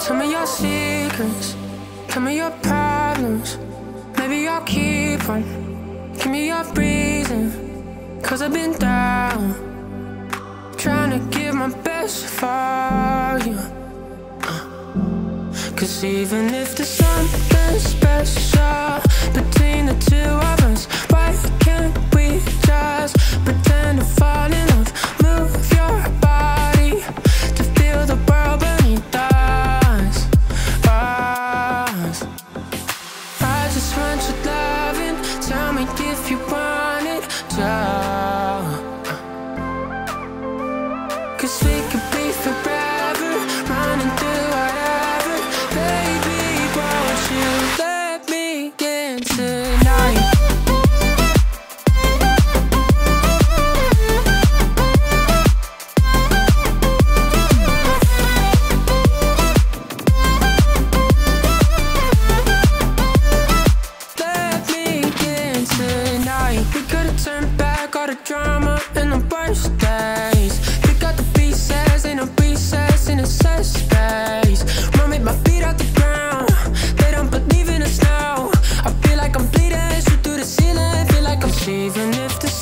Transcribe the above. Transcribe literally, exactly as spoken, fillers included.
Tell me your secrets, tell me your problems. Maybe I'll keep them. Give me your reason, cause I've been down, trying to give my best for you. uh. Cause even if there's something special between the two of us, why can't we just pretend to fall in love? Move your body to feel the world beneath us, us. I just want your loving, tell me if you want it too. Cause we could be forever, running through whatever. Baby, won't you let me in tonight? We could've turned back all the drama and the worst days. We got the pieces in a recess in a safe space. Run with my feet off the ground, they don't believe in us now. I feel like I'm bleeding, shoot through the ceiling, feel like I'm even if the